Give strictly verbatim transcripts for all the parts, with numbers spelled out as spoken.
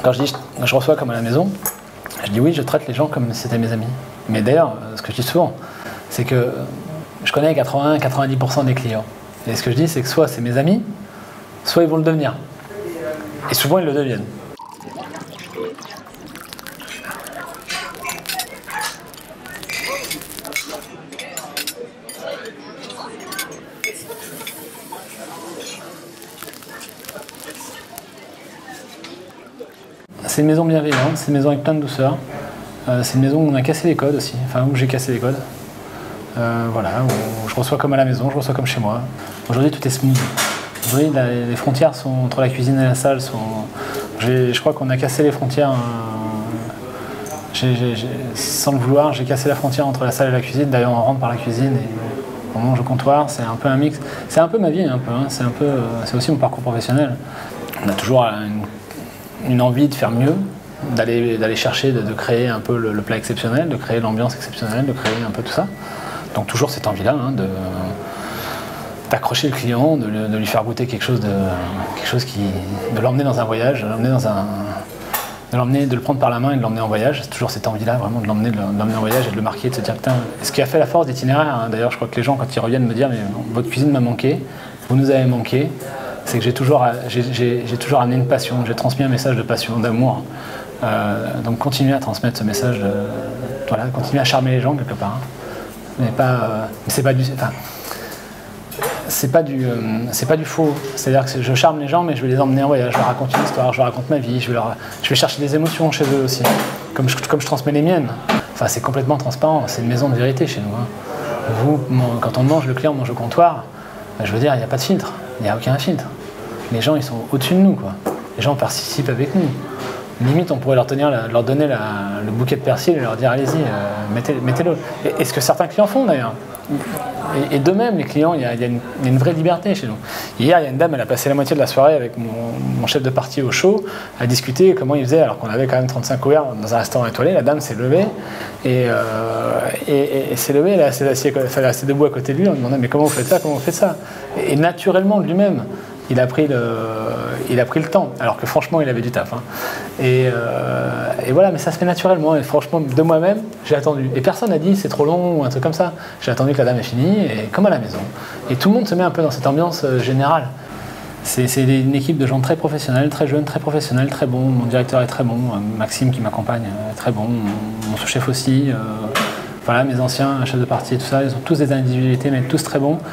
Quand je dis je reçois comme à la maison, je dis oui, je traite les gens comme si c'était mes amis. Mais d'ailleurs, ce que je dis souvent, c'est que je connais quatre-vingts à quatre-vingt-dix pour cent des clients. Et ce que je dis, c'est que soit c'est mes amis, soit ils vont le devenir. Et souvent, ils le deviennent. C'est une maison bienveillante, c'est une maison avec plein de douceur. Euh, c'est une maison où on a cassé les codes aussi, enfin où j'ai cassé les codes. Euh, voilà, où je reçois comme à la maison, je reçois comme chez moi. Aujourd'hui, tout est smooth. Aujourd'hui, la, les frontières sont, entre la cuisine et la salle sont... Je crois qu'on a cassé les frontières, euh, j'ai, j'ai, j'ai, sans le vouloir, j'ai cassé la frontière entre la salle et la cuisine. D'ailleurs, on rentre par la cuisine et on mange au comptoir. C'est un peu un mix. C'est un peu ma vie, un peu. Hein. C'est un peu, c'est aussi mon parcours professionnel. On a toujours une, une envie de faire mieux, d'aller, d'aller chercher, de, de créer un peu le, le plat exceptionnel, de créer l'ambiance exceptionnelle, de créer un peu tout ça. Donc toujours cette envie-là, hein, de d'accrocher le client, de, de lui faire goûter quelque chose, de, quelque chose qui, de l'emmener dans un voyage, de l'emmener dans un, de l'emmener, de le prendre par la main et de l'emmener en voyage. C'est toujours cette envie-là, vraiment de l'emmener, de l'emmener en voyage et de le marquer, de se dire putain. Ce qui a fait la force d'Itinéraire, hein, d'ailleurs, je crois que les gens quand ils reviennent me dire mais votre cuisine m'a manqué, vous nous avez manqué, c'est que j'ai toujours, j'ai, j'ai, j'ai toujours amené une passion, j'ai transmis un message de passion, d'amour. Euh, donc continuez à transmettre ce message, de, voilà, continuez à charmer les gens quelque part. Hein. Mais pas, euh, c'est pas du, enfin, c'est pas du, euh, c'est pas du faux. C'est-à-dire que je charme les gens, mais je vais les emmener en voyage. Je leur raconte une histoire, je leur raconte ma vie, je vais, leur, je vais chercher des émotions chez eux aussi, comme je, comme je transmets les miennes. Enfin, c'est complètement transparent. C'est une maison de vérité chez nous. Hein. Vous, quand on mange, le client mange au comptoir. Je veux dire, il n'y a pas de filtre, il n'y a aucun filtre. Les gens, ils sont au-dessus de nous, quoi. Les gens participent avec nous. Limite, on pourrait leur, tenir, leur donner la, le bouquet de persil et leur dire allez-y, euh, mettez, mettez-le. Et, et ce que certains clients font d'ailleurs. Et, et d'eux-mêmes, les clients, il y, a, il, y a une, il y a une vraie liberté chez nous. Hier, il y a une dame, elle a passé la moitié de la soirée avec mon, mon chef de partie au show à discuter comment il faisait, alors qu'on avait quand même trente-cinq couverts dans un restaurant étoilé. La dame s'est levée et, euh, et, et, et s'est levée, elle est assez, assez, elle est assez debout à côté de lui. On lui demandait mais comment vous faites ça, comment vous faites ça. Et, et naturellement, de lui-même. Il a, pris le, il a pris le temps, alors que franchement, il avait du taf. Hein. Et, euh, et voilà, mais ça se fait naturellement. Et franchement, de moi-même, j'ai attendu. Et personne n'a dit c'est trop long ou un truc comme ça. J'ai attendu que la dame ait fini, et comme à la maison. Et tout le monde se met un peu dans cette ambiance euh, générale. C'est, c'est une équipe de gens très professionnels, très jeunes, très professionnels, très bons. Mon directeur est très bon, Maxime qui m'accompagne est très bon, mon sous-chef aussi. Euh, voilà, mes anciens chefs de partie, tout ça, ils ont tous des individualités, mais tous très bons.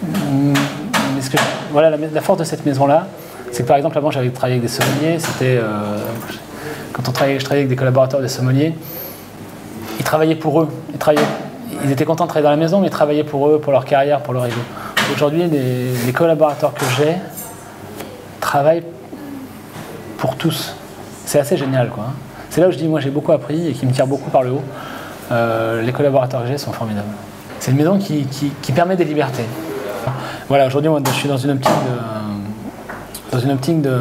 Mais ce que, voilà, la, la force de cette maison-là, c'est que par exemple, avant, j'avais travaillé avec des sommeliers. C'était euh, quand on travaillait, je travaillais avec des collaborateurs des sommeliers. Ils travaillaient pour eux. Ils, travaillaient, ils étaient contents de travailler dans la maison, mais ils travaillaient pour eux, pour leur carrière, pour leur ego. Aujourd'hui, les, les collaborateurs que j'ai travaillent pour tous. C'est assez génial, quoi. C'est là où je dis, moi, j'ai beaucoup appris et qui me tire beaucoup par le haut. Euh, les collaborateurs que j'ai sont formidables. C'est une maison qui, qui, qui permet des libertés. Voilà, aujourd'hui, moi, je suis dans une optique de, dans une optique de,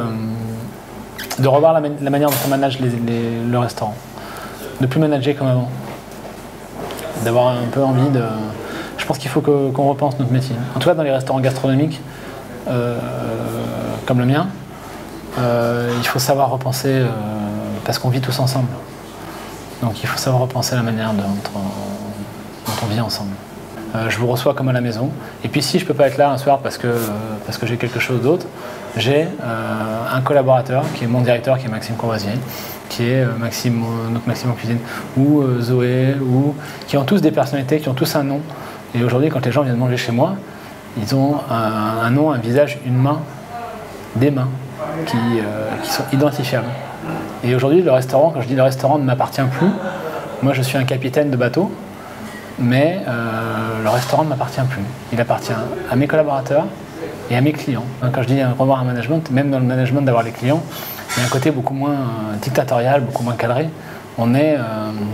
de revoir la, la manière dont on manage les, les, le restaurant. De ne plus manager comme avant. D'avoir un peu envie de... Je pense qu'il faut que, qu'on repense notre métier. En tout cas, dans les restaurants gastronomiques, euh, comme le mien, euh, il faut savoir repenser, euh, parce qu'on vit tous ensemble. Donc il faut savoir repenser la manière dont on, dont on vit ensemble. Euh, je vous reçois comme à la maison. Et puis si je ne peux pas être là un soir parce que, euh, parce que j'ai quelque chose d'autre, j'ai euh, un collaborateur qui est mon directeur, qui est Maxime Courvoisier, qui est euh, Maxime, notre Maxime en cuisine, ou euh, Zoé, ou, qui ont tous des personnalités, qui ont tous un nom. Et aujourd'hui, quand les gens viennent manger chez moi, ils ont un, un nom, un visage, une main, des mains, qui, euh, qui sont identifiables. Et aujourd'hui, le restaurant, quand je dis le restaurant ne m'appartient plus, moi je suis un capitaine de bateau, mais euh, le restaurant ne m'appartient plus. Il appartient à mes collaborateurs et à mes clients. Quand je dis revoir un management, même dans le management d'avoir les clients, il y a un côté beaucoup moins euh, dictatorial, beaucoup moins cadré. On est euh,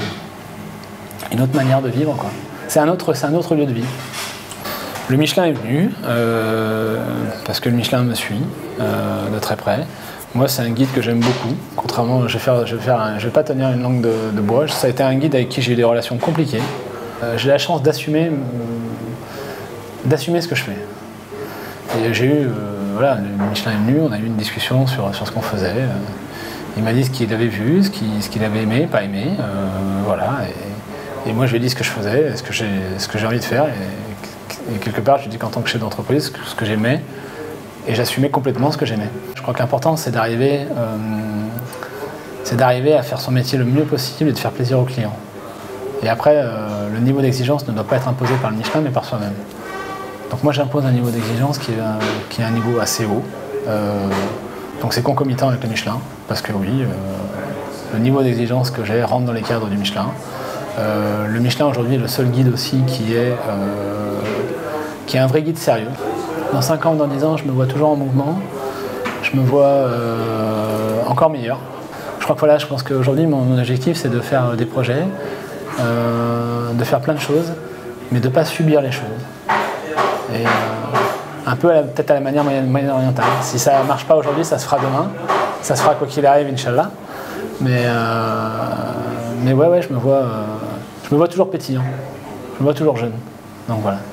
une autre manière de vivre, quoi. C'est un autre, c'est un autre lieu de vie. Le Michelin est venu, euh, parce que le Michelin me suit euh, de très près. Moi, c'est un guide que j'aime beaucoup. Contrairement, je vais faire, je vais faire un, je vais pas tenir une langue de, de bois. Ça a été un guide avec qui j'ai eu des relations compliquées. Euh, j'ai la chance d'assumer, euh, d'assumer ce que je fais. Et j'ai eu, euh, voilà, le Michelin est venu, on a eu une discussion sur, sur ce qu'on faisait. Euh, Il m'a dit ce qu'il avait vu, ce qu'il ce qu'il avait aimé, pas aimé, euh, voilà. Et, et moi, je lui ai dit ce que je faisais, ce que j'ai ce que j'ai envie de faire. Et, et quelque part, je lui ai dit qu'en tant que chef d'entreprise, ce que j'aimais, et j'assumais complètement ce que j'aimais. Je crois qu'important, c'est d'arriver euh, c'est d'arriver à faire son métier le mieux possible et de faire plaisir aux clients. Et après, euh, le niveau d'exigence ne doit pas être imposé par le Michelin, mais par soi-même. Donc moi, j'impose un niveau d'exigence qui, qui est un niveau assez haut. Euh, donc c'est concomitant avec le Michelin, parce que oui, euh, le niveau d'exigence que j'ai rentre dans les cadres du Michelin. Euh, le Michelin aujourd'hui est le seul guide aussi qui est, euh, qui est un vrai guide sérieux. Dans cinq ans ou dans dix ans, je me vois toujours en mouvement, je me vois euh, encore meilleur. Je crois que voilà, je pense qu'aujourd'hui, mon, mon objectif, c'est de faire des projets, euh, de faire plein de choses, mais de ne pas subir les choses. Et, euh, un peu peut-être à la manière moyen-orientale. Si ça ne marche pas aujourd'hui, ça se fera demain. Ça se fera quoi qu'il arrive, Inch'Allah. Mais, euh, mais ouais, ouais, je me vois, euh, je me vois toujours pétillant. Je me vois toujours jeune. Donc voilà.